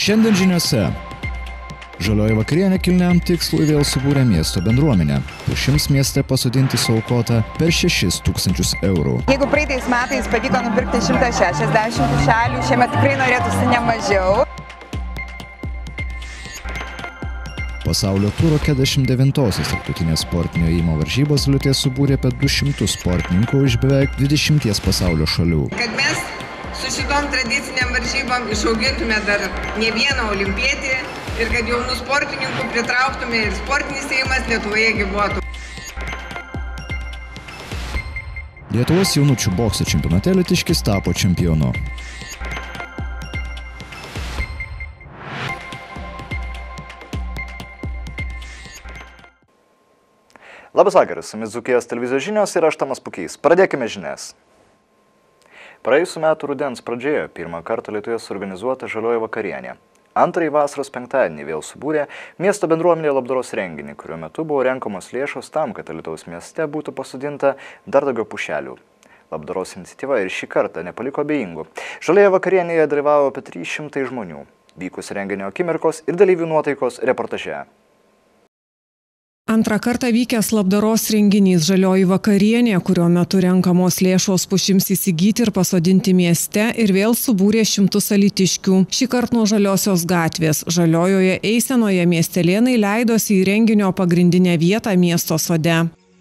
Šiandien žiniose. Žalioji vakarienė kilniam tikslui vėl subūrė miesto bendruomenę. Pušims mieste pasodinti suaukota per 6 000 eurų. Jeigu praeitais metais pavyko nupirkti 160 pušelių, šiemet tikrai norėtųsi ne mažiau. Pasaulio turo 49-osios tarptautinės sportinio ėjimo varžybos Liutė subūrė apie 200 sportininkų iš beveik 20 pasaulio šalių. Kad mes su šitom tradiciniam varžybom išaugintume dar ne vieną olimpietį ir kad jaunų sportininkų pritrauktume ir sportinis ėjimas Lietuvoje gyvuotų. Lietuvos jaunučių bokso čempionate Alytiškis tapo čempionu. Labas vakaras, su jumis Dzūkijos televizijos žinios ir aš Tomas Pukys. Pradėkime žinias. Praėjusių metų rudens pradžioje pirmą kartą Lietuvoje suorganizuota žalioji vakarienė. Antrąjį vasaros penktadienį vėl subūrė miesto bendruomenė labdaros renginį, kurio metu buvo renkamos lėšos tam, kad Alytaus mieste būtų pasodinta dar daugiau pušelių. Labdaros iniciatyva ir šį kartą nepaliko abejingų. Žalioje vakarienėje dalyvavo apie 300 žmonių. Vykus renginio akimirkos ir dalyvių nuotaikos reportaže. Antrą kartą vykęs labdaros renginys žalioji vakarienė, kurio metu renkamos lėšos pušims įsigyti ir pasodinti mieste ir vėl subūrė šimtus alytiškių. Šįkart nuo Žaliosios gatvės. Žaliojoje eisenoje miestelėnai leidosi į renginio pagrindinę vietą miesto sode.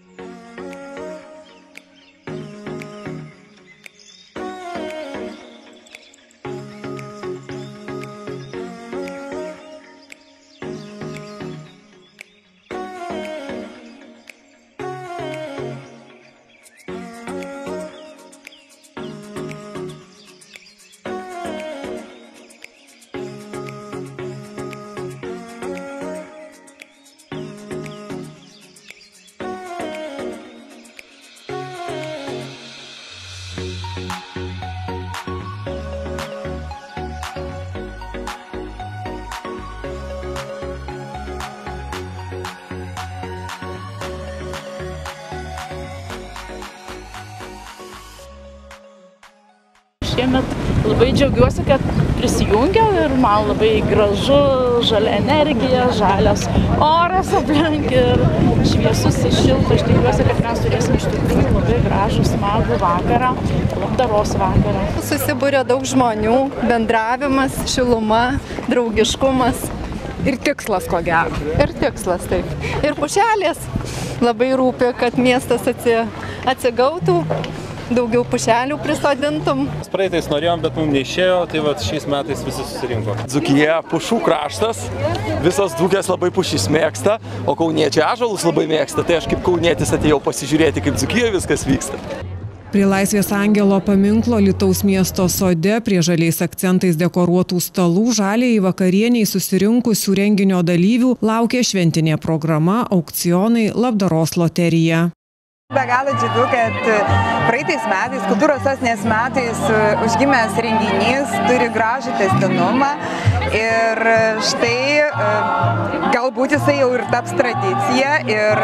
Šiemet labai džiaugiuosi, kad prisijungiau ir man labai gražu, žalia energija, žalias oras aplink ir šviesus ir šilta. Aš tikiuosi, kad mes turėsim iš tikrųjų labai gražų, smagų vakarą, labdaros vakarą. Susibūrė daug žmonių, bendravimas, šiluma, draugiškumas. Ir tikslas, ko gero. Ir tikslas, taip. Ir pušelės labai rūpi, kad miestas atsigautų. Daugiau pušelių prisodintum. Praeitais norėjom, bet mums neišėjo, tai vat šiais metais visi susirinko. Dzūkija pušų kraštas, visos dzūkės labai pušys mėgsta, o kauniečiai ąžuolus labai mėgsta, tai aš kaip kaunietis atėjau pasižiūrėti, kaip Dzūkijoje viskas vyksta. Prie Laisvės angelo paminklo Alytaus miesto sode prie žaliais akcentais dekoruotų stalų žaliai vakarieniai susirinkusių renginio dalyvių laukia šventinė programa, aukcionai, labdaros loterija. Be galo džiugu, kad praeitais metais, kultūros sostinės metais užgimęs renginys turi gražų tęstinumą ir štai galbūt jisai jau ir taps tradicija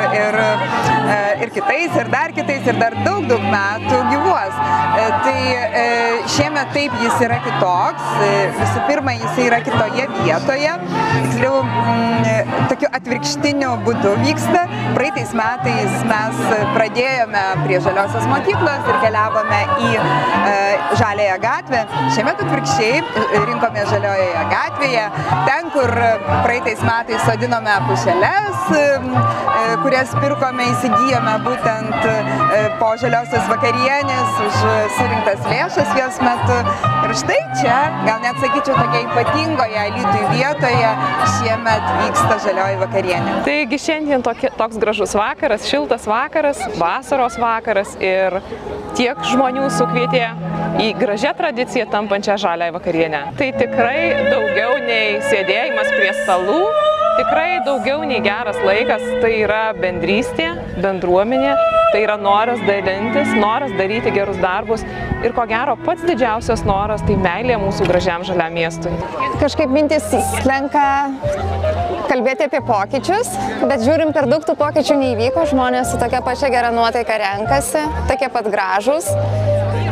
ir kitais, ir dar daug metų gyvuos. Tai šiemet taip jis yra kitoks, visų pirma jis yra kitoje vietoje, tiksliau tokiu atvirkštiniu būdu vyksta. Praeitais metais mes pradėjome prie Žaliosios mokyklos ir keliavome į Žaliąją gatvę. Šiemet atvirkščiai rinkome Žaliojoje gatvėje, ten, kur praeitais metais sodinome pušeles, kurias pirkome, įsigijome būtent po Žaliosios vakarienės už surinktas lėšas jos metu. Ir štai čia, gal net sakyčiau, tokia ypatingoje Alytui vietoje šiemet vyksta žalioji vakarienė. Taigi šiandien toks gražus vakaras, šiltas vakaras, vasaros vakaras ir tiek žmonių sukvietė į gražią tradiciją tampančią žaliąją vakarienę. Tai tikrai daugiau nei sėdėjimas prie stalų, tikrai daugiau nei geras laikas, tai yra bendrystė, bendruomenė, tai yra noras dalintis, noras daryti gerus darbus ir ko gero pats didžiausias noras tai meilė mūsų gražiam žaliam miestui. Kažkaip mintis slenka kalbėti apie pokyčius, bet žiūrim, per daug tų pokyčių neįvyko, žmonės su tokia pačia gera nuotaika renkasi, tokie pat gražūs.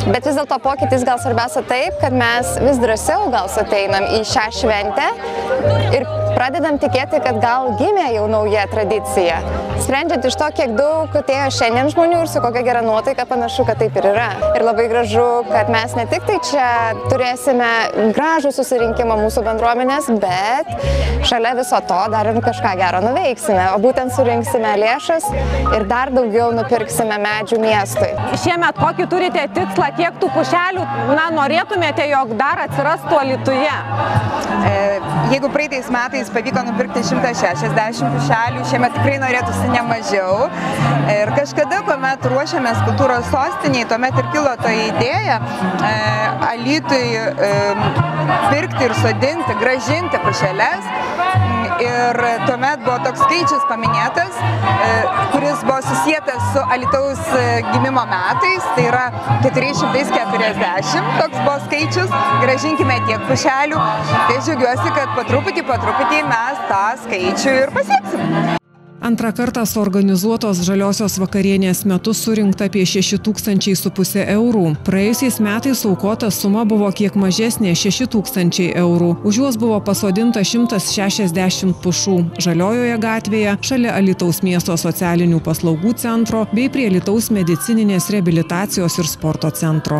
Bet vis dėlto pokytis gal svarbiausia taip, kad mes vis drąsiau gal ateinam į šią šventę ir pradedam tikėti, kad gal gimė jau nauja tradicija. Sprendžiant iš to, kiek daug atėjo šiandien žmonių ir su kokia gera nuotaika, panašu, kad taip ir yra. Ir labai gražu, kad mes ne tik tai čia turėsime gražų susirinkimą mūsų bendruomenės, bet šalia viso to dar ir kažką gero nuveiksime, o būtent surinksime lėšas ir dar daugiau nupirksime medžių miestui. Šiemet kokį turite tikslą, kiek tų pušelių norėtumėte, jog dar atsirastų Alytuje? Jeigu praeitais metais pavyko nupirkti 160 pušelių, šiemet tikrai norėtųsi nemažiau. Ir kažkada, kuomet ruošiamės kultūros sostiniai, tuomet ir kilo ta idėja Alytui pirkti ir sodinti, grąžinti pušeles. Ir tuomet buvo toks skaičius paminėtas, kuris buvo susietas su Alytaus gimimo metais, tai yra 440, toks buvo skaičius, grąžinkime tiek pušelių. Tai džiaugiuosi, kad po truputį mes tą skaičių ir pasieksim. Antrą kartą suorganizuotos žaliosios vakarienės metu surinkta apie 6,5 eurų. Praėjusiais metais aukota suma buvo kiek mažesnė – 6,000 eurų. Už juos buvo pasodinta 160 pušų Žaliojoje gatvėje, šalia Alytaus miesto socialinių paslaugų centro bei prie Alytaus medicininės reabilitacijos ir sporto centro.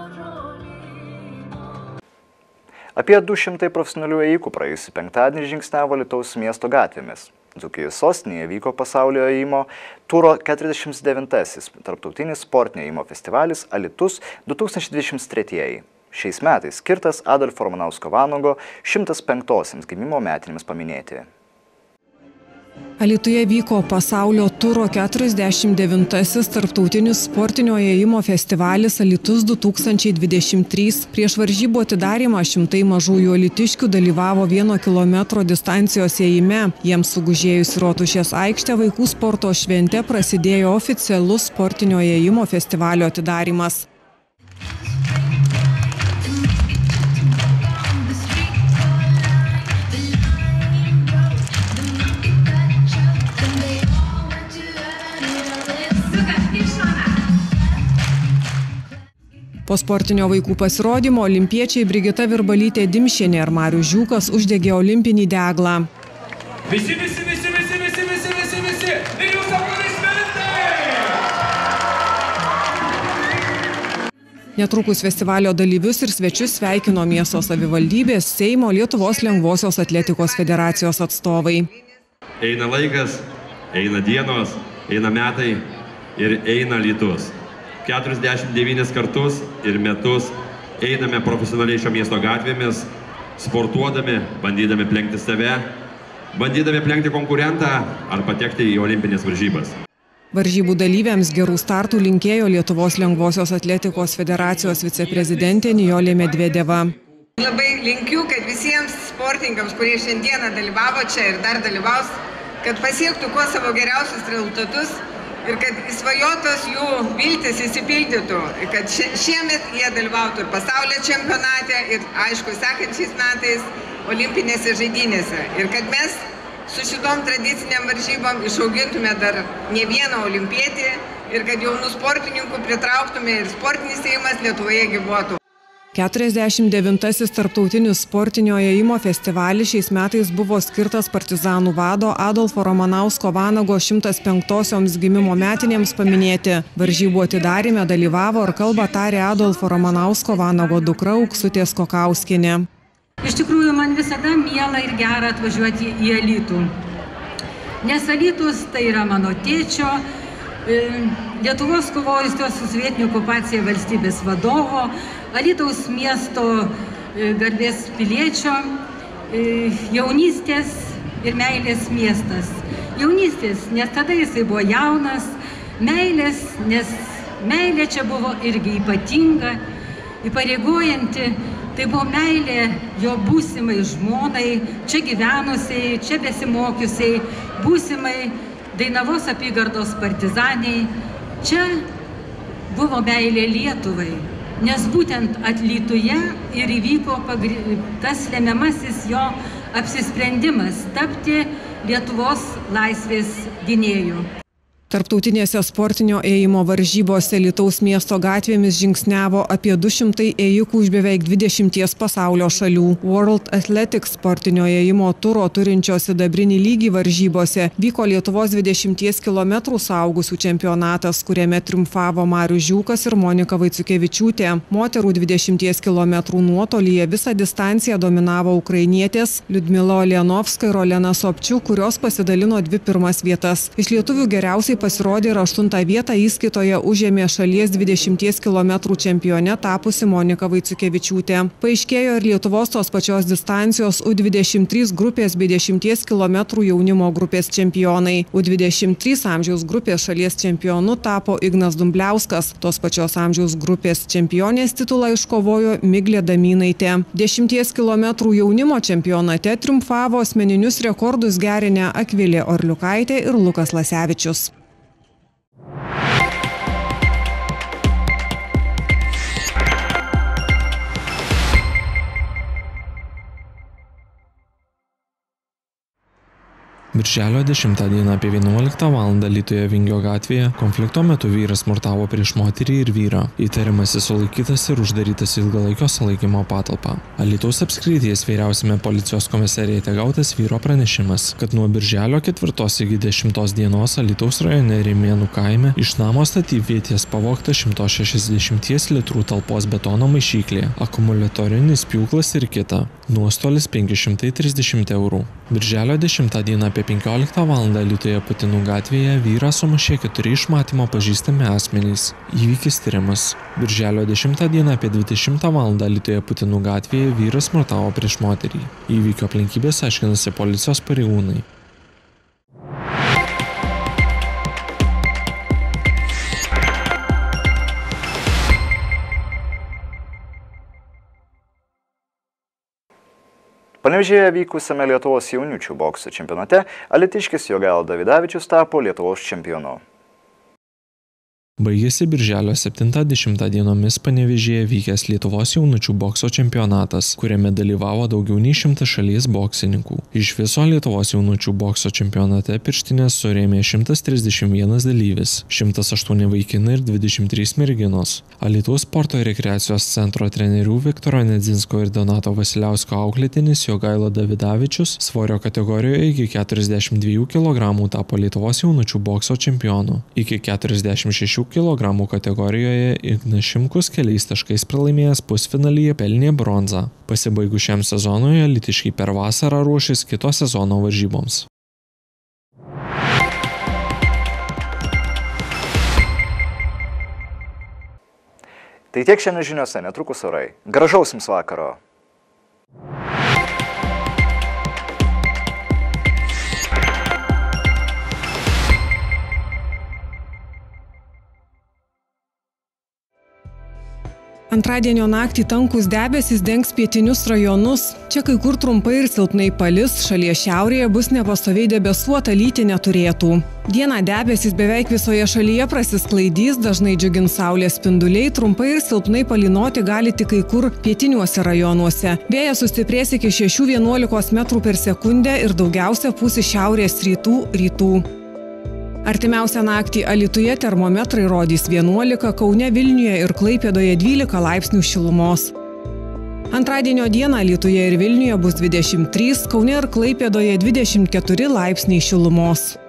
Apie 200 profesionalių ėjikų praėjusį penktadienį žingsniavo Alytaus miesto gatvėmis. Dzūkijos sostinėje vyko pasaulio ėjimo turo 49-asis tarptautinis sportinio ėjimo festivalis Alytus 2023. Šiais metais skirtas Adolfo Ramanausko Vanago 105-osiams gimimo metinėms paminėti. Alytuje vyko pasaulio turo 49-asis tarptautinis sportinio ėjimo festivalis Alytus 2023. Prieš varžybų atidarymą šimtai mažųjų alytiškių dalyvavo 1 kilometro distancijos ėjime. Jiems sugužėjus Rotušės aikštę vaikų sporto švente prasidėjo oficialus sportinio ėjimo festivalio atidarymas. Po sportinio vaikų pasirodymo olimpiečiai Brigita Virbalytė Dimšienė ir Marius Žiūkas uždegė olimpinį deglą. Visi! Ir jūs aplodismentai! Netrukus festivalio dalyvius ir svečius sveikino miesto savivaldybės, Seimo, Lietuvos lengvosios atletikos federacijos atstovai. Eina laikas, eina dienos, eina metai ir eina Alytus. 49 kartus ir metus einame profesionaliai šio miesto gatvėmis, sportuodami, bandydami aplenkti save, bandydami aplenkti konkurentą ar patekti į olimpinės varžybas. Varžybų dalyviams gerų startų linkėjo Lietuvos lengvosios atletikos federacijos viceprezidentė Nijolė Medvedeva. Labai linkiu, kad visiems sportininkams, kurie šiandieną dalyvavo čia ir dar dalyvaus, kad pasiektų kuo savo geriausius rezultatus ir kad svajotos jų viltis įsipildytų, kad šiemet jie dalyvautų ir pasaulio čempionate ir, aišku, sekančiais metais olimpinėse žaidynėse. Ir kad mes su šitom tradiciniam varžybom išaugintume dar ne vieną olimpietį ir kad jaunų sportininkų pritrauktume ir sportinis ėjimas Lietuvoje gyvuotų. 49-asis tarptautinis sportinio ėjimo festivalis šiais metais buvo skirtas partizanų vado Adolfo Ramanausko Vanago 105-osioms gimimo metinėms paminėti. Varžybų atidaryme dalyvavo ir kalbą tarė Adolfo Ramanausko Vanago dukra Auksutė Skokauskienė. Iš tikrųjų, man visada miela ir gera atvažiuoti į Alytų. Nes Alytus tai yra mano tėčio, Lietuvos kovojusios su sovietine okupacija valstybės vadovo, Alytaus miesto garbės piliečio, jaunystės ir meilės miestas. Jaunystės, nes tada jisai buvo jaunas, meilės, nes meilė čia buvo irgi ypatinga, įpareigojanti. Tai buvo meilė jo būsimai žmonai, čia gyvenusiai, čia besimokiusiai, būsimai Dainavos apygardos partizaniai. Čia buvo meilė Lietuvai, nes būtent Alytuje ir įvyko tas lemiamasis jo apsisprendimas tapti Lietuvos laisvės gynėju. Tarptautinėse sportinio ėjimo varžybose Alytaus miesto gatvėmis žingsniavo apie 200 ėjikų iš beveik 20 pasaulio šalių. World Athletics sportinio ėjimo turo turinčio sidabrinį lygį varžybose vyko Lietuvos 20 km suaugusių čempionatas, kuriame triumfavo Marius Žiūkas ir Monika Vaiciukevičiūtė. Moterų 20 km nuotolyje visą distanciją dominavo ukrainietės Liudmila Olenovska ir Olena Sobčiuk, kurios pasidalino 2 pirmas vietas. Iš lietuvių geriausiai pasirodė ir 8 vietą įskaitoje užėmė šalies 20 km čempione tapusi Monika Vaiciukevičiūtė. Paaiškėjo ir Lietuvos tos pačios distancijos U23 grupės bei 10 km jaunimo grupės čempionai. U23 amžiaus grupės šalies čempionu tapo Ignas Dumbliauskas. Tos pačios amžiaus grupės čempionės titulą iškovojo Miglė Damynaitė. 10 km jaunimo čempionate triumfavo asmeninius rekordus gerinę Akvilė Orliukaitė ir Lukas Lasevičius. Birželio 10 dieną apie 11 val. Alytuje Vingio gatvėje konflikto metu vyras smurtavo prieš moterį ir vyrą. Įtariamasis sulaikytas ir uždarytas ilgalaikio sulaikymo patalpą. Alytaus apskrities vyriausiame policijos komisariate gautas vyro pranešimas, kad nuo birželio 4 iki 10 dienos Alytaus rajone Rimėnų kaime iš namo statybvietės pavogta 160 litrų talpos betono maišyklė, akumuliatorinis pjūklas ir kita. Nuostolis 530 eurų. Birželio 10 dieną apie 15 val. Alytuje Putinų gatvėje vyrą sumušė 4 iš matymo pažįstami asmenys. Įvykis tyriamas. Birželio 10 dieną apie 20 val. Alytuje Putinų gatvėje vyras smurtavo prieš moterį. Įvykio aplinkybės aiškinasi policijos pareigūnai. Panevėžyje vykusiame Lietuvos jaunučių bokso čempionate alytiškis Jogaila Davidavičius tapo Lietuvos čempionu. Baigėsi birželio 7-10 dienomis Panevėžyje vykęs Lietuvos jaunučių bokso čempionatas, kuriame dalyvavo daugiau nei 100 šalies boksininkų. Iš viso Lietuvos jaunučių bokso čempionate pirštinės surėmė 131 dalyvis, 108 vaikinai ir 23 merginos. Alytaus sporto ir rekreacijos centro trenerių Viktoro Nedzinsko ir Donato Vasiliausko auklėtinis Jogaila Davidavičius svorio kategorijoje iki 42 kg tapo Lietuvos jaunučių bokso čempionu. Iki 46 kg kategorijoje Ignas Šimkus keliais taškais pralaimėjęs pusfinalyje pelnė bronzą. Pasibaigus šiam sezonui alytiškiai per vasarą ruošis kito sezono varžyboms. Tai tiek šiandien žiniose, netrukus orai. Gražaus jums vakaro. Antradienio naktį tankus debesys dengs pietinius rajonus. Čia kai kur trumpai ir silpnai palis, šalies šiaurėje bus nepastoviai debesuota, lyti neturėtų. Dieną debesys beveik visoje šalyje prasisklaidys, dažnai džiugins saulės spinduliai, trumpai ir silpnai palynoti gali tik kai kur pietiniuose rajonuose. Vėjas sustiprės iki 6–11 m/s ir daugiausia pūs iš šiaurės rytų. Artimiausią naktį Alytuje termometrai rodys 11, Kaune, Vilniuje ir Klaipėdoje 12 laipsnių šilumos. Antradienio dieną Alytuje ir Vilniuje bus 23, Kaune ir Klaipėdoje 24 laipsniai šilumos.